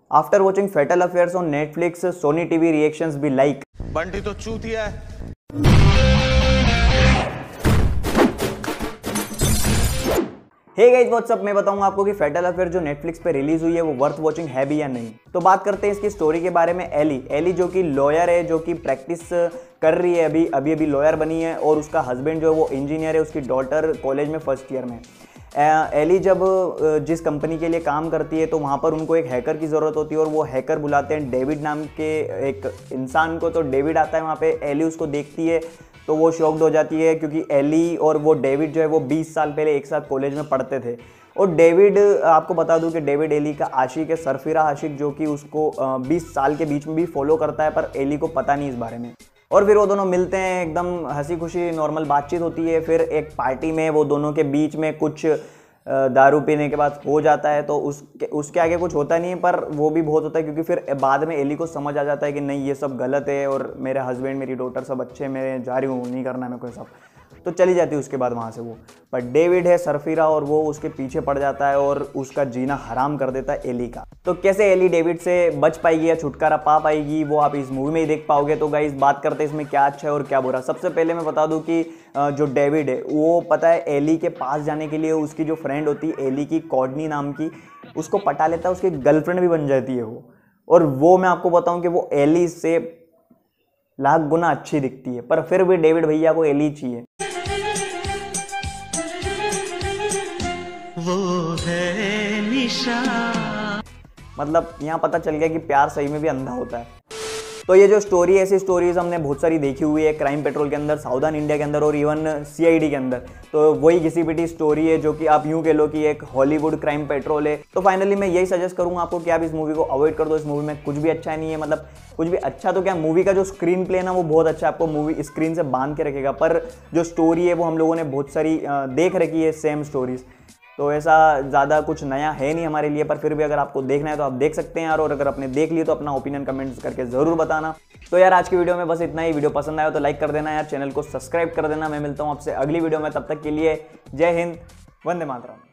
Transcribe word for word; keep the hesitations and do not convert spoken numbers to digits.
After watching Fatal Affairs on Netflix, Sony T V reactions be like, Bunty तो चूतिया है। Hey guys what's up, मैं बताऊंगा आपको कि फैटल अफेयर जो नेटफ्लिक्स पे रिलीज हुई है वो वर्थ वॉचिंग है भी या नहीं। तो बात करते हैं इसकी स्टोरी के बारे में। एली एली जो कि लॉयर है, जो कि प्रैक्टिस कर रही है, अभी अभी अभी लॉयर बनी है, और उसका हस्बैंड जो है वो इंजीनियर है, उसकी डॉटर कॉलेज में फर्स्ट ईयर में। एली जब जिस कंपनी के लिए काम करती है तो वहाँ पर उनको एक हैकर की ज़रूरत होती है, और वो हैकर बुलाते हैं डेविड नाम के एक इंसान को। तो डेविड आता है वहाँ पे, एली उसको देखती है तो वो शॉक्ड हो जाती है, क्योंकि एली और वो डेविड जो है वो बीस साल पहले एक साथ कॉलेज में पढ़ते थे। और डेविड, आपको बता दूं कि डेविड एली का आशिक है, सरफिरा आशिक, जो कि उसको बीस साल के बीच में भी फॉलो करता है, पर एली को पता नहीं इस बारे में। और फिर वो दोनों मिलते हैं, एकदम हंसी खुशी नॉर्मल बातचीत होती है। फिर एक पार्टी में वो दोनों के बीच में कुछ दारू पीने के बाद हो जाता है, तो उसके उसके आगे कुछ होता नहीं है, पर वो भी बहुत होता है, क्योंकि फिर बाद में एली को समझ आ जाता है कि नहीं ये सब गलत है, और मेरे हस्बैंड मेरी डॉटर सब अच्छे, मैं जा रही हूँ, नहीं करना है मेरे को सब। तो चली जाती है उसके बाद वहाँ से वो। पर डेविड है सरफिरा, और वो उसके पीछे पड़ जाता है और उसका जीना हराम कर देता है एली का। तो कैसे एली डेविड से बच पाएगी या छुटकारा पा पाएगी, वो आप इस मूवी में ही देख पाओगे। तो गाइस बात करते हैं इसमें क्या अच्छा है और क्या बुरा। सबसे पहले मैं बता दूं कि जो डेविड है वो, पता है, एली के पास जाने के लिए उसकी जो फ्रेंड होती है एली की, कॉर्डनी नाम की, उसको पटा लेता है, उसकी गर्लफ्रेंड भी बन जाती है वो। और वो मैं आपको बताऊं कि वो एली से लाख गुना अच्छी दिखती है, पर फिर भी डेविड भैया को एली चाहिए। वो है निशा। मतलब यहाँ पता चल गया कि प्यार सही में भी अंधा होता है। तो ये जो स्टोरी है, ऐसी स्टोरीज हमने बहुत सारी देखी हुई है, क्राइम पेट्रोल के अंदर, सावधान इंडिया के अंदर, और इवन सीआईडी के अंदर। तो वही घिसी पिटी स्टोरी है, जो कि आप यूं कह लो कि एक हॉलीवुड क्राइम पेट्रोल है। तो फाइनली मैं यही सजेस्ट करूंगा आपको कि आप इस मूवी को अवॉइड कर दो। इस मूवी में कुछ भी अच्छा नहीं है, मतलब कुछ भी अच्छा तो क्या, मूवी का जो स्क्रीन प्ले ना वो बहुत अच्छा है, आपको मूवी स्क्रीन से बांध के रखेगा, पर जो स्टोरी है वो हम लोगों ने बहुत सारी देख रखी है सेम स्टोरीज। तो ऐसा ज़्यादा कुछ नया है नहीं हमारे लिए, पर फिर भी अगर आपको देखना है तो आप देख सकते हैं यार। और अगर आपने देख लिए तो अपना ओपिनियन कमेंट्स करके ज़रूर बताना। तो यार आज की वीडियो में बस इतना ही। वीडियो पसंद आया तो लाइक कर देना यार, चैनल को सब्सक्राइब कर देना। मैं मिलता हूँ आपसे अगली वीडियो में, तब तक के लिए जय हिंद, वंदे मातरम।